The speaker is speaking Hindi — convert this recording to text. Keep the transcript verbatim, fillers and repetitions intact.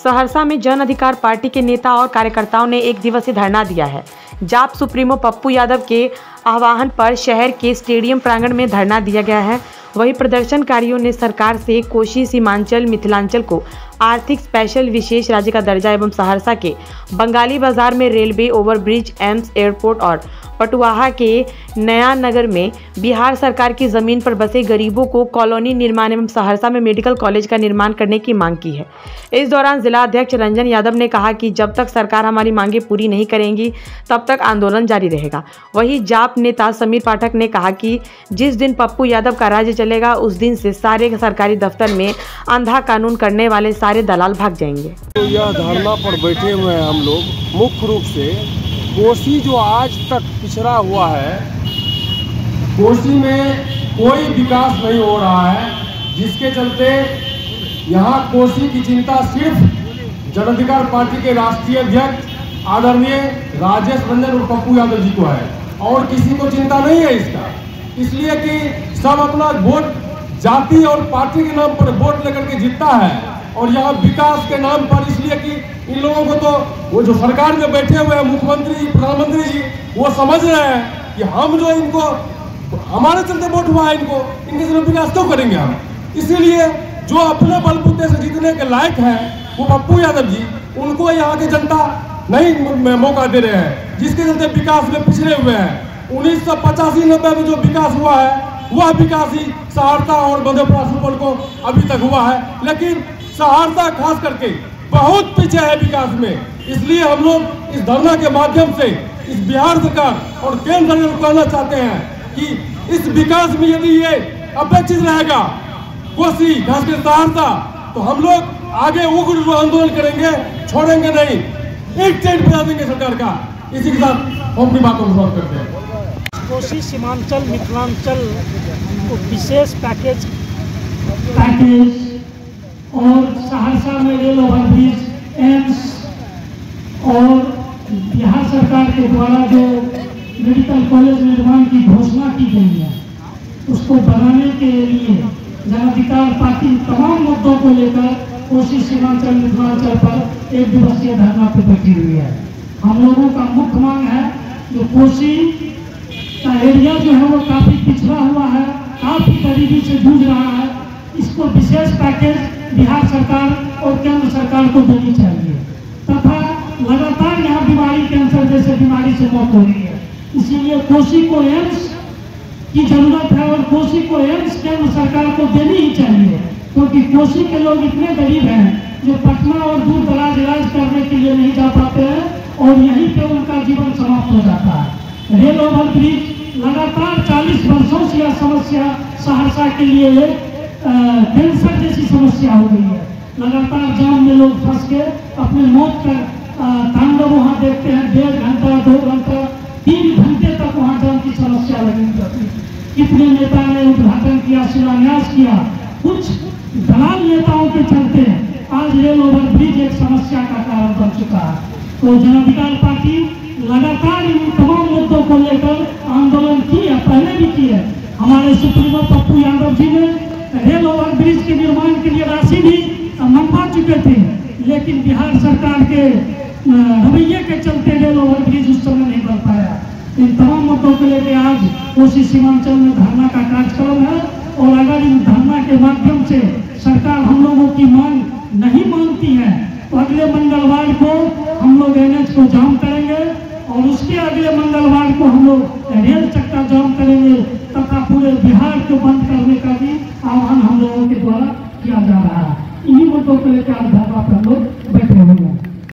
सहरसा में जन अधिकार पार्टी के नेता और कार्यकर्ताओं ने एक दिवसीय धरना दिया है। जाप सुप्रीमो पप्पू यादव के आह्वान पर शहर के स्टेडियम प्रांगण में धरना दिया गया है। वहीं प्रदर्शनकारियों ने सरकार से कोसी सीमांचल मिथिलांचल को आर्थिक स्पेशल विशेष राज्य का दर्जा एवं सहरसा के बंगाली बाजार में रेलवे ओवरब्रिज, एम्स, एयरपोर्ट और पटुआहा के नया नगर में बिहार सरकार की जमीन पर बसे गरीबों को कॉलोनी निर्माण एवं सहरसा में मेडिकल कॉलेज का निर्माण करने की मांग की है। इस दौरान जिला अध्यक्ष रंजन यादव ने कहा कि जब तक सरकार हमारी मांगें पूरी नहीं करेंगी तब तक आंदोलन जारी रहेगा। वहीं जाप नेता समीर पाठक ने कहा कि जिस दिन पप्पू यादव का राज्य चलेगा उस दिन से सारे सरकारी दफ्तर में अंधा कानून करने वाले सारे दलाल भाग जाएंगे। तो यह धरना पर बैठे हुए हैं हम लोग मुख्य रूप से कोसी जो आज तक पिछड़ा हुआ है, कोसी में कोई विकास नहीं हो रहा है, जिसके चलते यहाँ कोसी की चिंता सिर्फ जन अधिकार पार्टी के राष्ट्रीय अध्यक्ष आदरणीय राजेश रंजन और पप्पू यादव जी को है और किसी को चिंता नहीं है इसका। इसलिए कि सब अपना वोट जाति और पार्टी के नाम पर वोट लेकर के जीतता है और यहाँ विकास के नाम पर, इसलिए कि इन लोगों को तो वो जो सरकार में बैठे हुए हैं मुख्यमंत्री जी, प्रधानमंत्री जी, वो समझ रहे हैं कि हम जो इनको हमारे चलते वोट हुआ है, इनको इनके जरूर विकास क्यों करेंगे हम। इसीलिए जो अपने बलबूते से जीतने के लायक हैं वो पप्पू यादव जी, उनको यहाँ की जनता नहीं मौका दे रहे हैं, जिसके चलते विकास में पिछड़े हुए हैं। उन्नीस सौ पचासी नब्बे में जो विकास हुआ है वह विकास ही सहरसा और मधेपुरा सुपौल को अभी तक हुआ है, लेकिन सहरसा खास करके बहुत पीछे है विकास में। इसलिए हम लोग इस धरना के माध्यम से इस बिहार सरकार और केंद्र सरकार को कहना चाहते हैं कि इस विकास में यदि ये अपेक्षित रहेगा कोसी खास कर सहरसा, तो हम लोग आगे उग्र आंदोलन करेंगे, छोड़ेंगे नहीं, एक चेट बजा देंगे सरकार का। इसी के साथ हम अपनी बातों को समाप्त करते हैं। कोसी सीमांचल मिथिलांचल को विशेष पैकेज पैकेज और सहरसा में रेल ओवरब्रिज, एम्स और बिहार सरकार के द्वारा जो मेडिकल कॉलेज निर्माण की घोषणा की गई है उसको बनाने के लिए जन अधिकार पार्टी तमाम मुद्दों को लेकर कोसी सीमांचल मिथिलांचल पर एक दिवसीय धरना पर बैठी हुई है। हम लोगों का मुख्य मांग है जो कोसी का एरिया जो है वो काफी पिछड़ा हुआ है, काफी गरीबी से जूझ रहा है, इसको विशेष पैकेज बिहार सरकार और केंद्र सरकार को देनी चाहिए तथा लगातार यहाँ बीमारी, कैंसर जैसे बीमारी से मौत हो रही है। इसीलिए कोसी को एम्स की जरूरत है और कोसी को एम्स केंद्र सरकार को देनी ही चाहिए, क्योंकि कोसी के लोग इतने गरीब हैं जो पटना और दूर दराज इलाज करने के लिए नहीं जा पाते हैं और यहीं पे उनका जीवन समाप्त हो जाता है। रेल ओवरब्रिज लगातार चालीस वर्षों से यह समस्या सहरसा के लिए कैंसर जैसी समस्या हो गई है। लगातार जाम में लोग फंस के अपने मौत का तांडव वहाँ देखते हैं। डेढ़ घंटा दो घंटा तीन घंटे तक वहाँ जाम की समस्या लगी रहती है। कितने नेता ने उद्घाटन किया, शिलान्यास किया, कुछ दलाल नेताओं के चलते आज रेल ओवरब्रिज एक समस्या का कारण बन चुका है। तो जन अधिकार पार्टी लगातार इन तमाम मुद्दों को लेकर आंदोलन की है, पहले भी की है। हमारे सुप्रीमो पप्पू यादव जी ने रेल ओवरब्रिज के निर्माण के लिए राशि भी मंगवा चुके थे, लेकिन बिहार सरकार के रवैये के चलते रेल ओवरब्रिज उस समय नहीं बन पाया। इन तमाम मुद्दों को लेकर आज कोसी सीमांचल में धरना का कार्यक्रम है और अगर इन धरना के माध्यम से सरकार हम लोगों की मांग नहीं मानती है तो अगले मंगलवार को हम लोग एन एच को जाम करेंगे और उसके अगले मंगलवार को हम लोग रेल चक्का जाम करेंगे तथा पूरे बिहार को बंद करने का भी आह्वान हम लोगों के द्वारा किया जा रहा है। इन्हीं मुद्दों को लेकर